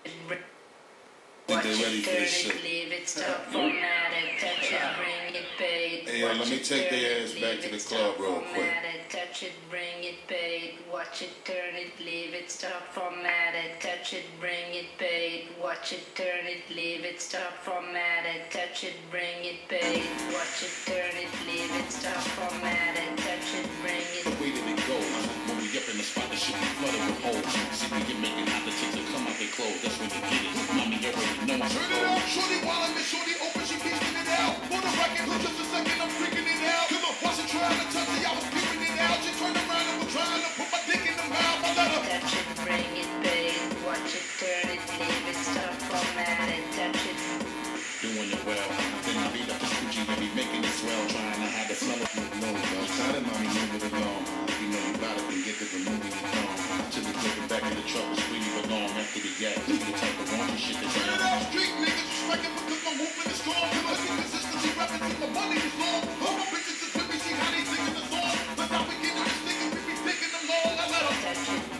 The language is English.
Think they ready for this shit. Leave it, stop, format it, touch it, bring it, paid. Hey, yo, let me take their ass back to the club real quick. Touch it, bring it, paid. Watch it, turn it, leave it, stop, format it, touch it, bring it, paid. Watch it, turn it, leave it, stop, format it, touch it, bring it, paid. Watch it, turn it, leave it, stop, format it, touch it, bring it. The way that it goes, when we up in the spot, the shit be flooded with holes. See, we can make it out, the chicks will come out their clothes. That's when you get it. Mommy, you already know I'm turn it up, shorty, while I'm in shorty open, she piecing it out. For the record, for just a second, I'm freaking it out. Come on, wasn't trying to touch it, I was peeping it out. She turned around and was trying to put my dick in the mouth. I let her touch it, bring it, babe. Watch it, turn it, leave it, stop, format it, touch it. Doing it well. Then I beat up the coochie and be making it swell, trying to have the smell of it. No, I'm tired, mommy, move it along. You know you got it, then get the removing it on. Till we take it back in the truck, was where you belong. After the yak, the type of wrong shit that turn it up, street niggas, you striking because my movement is strong. Come on, consistency, rapping till my money is long. All my bitches is with me, see how they singing the song. But now we get to this nigga, we be picking them long. I let them touch it.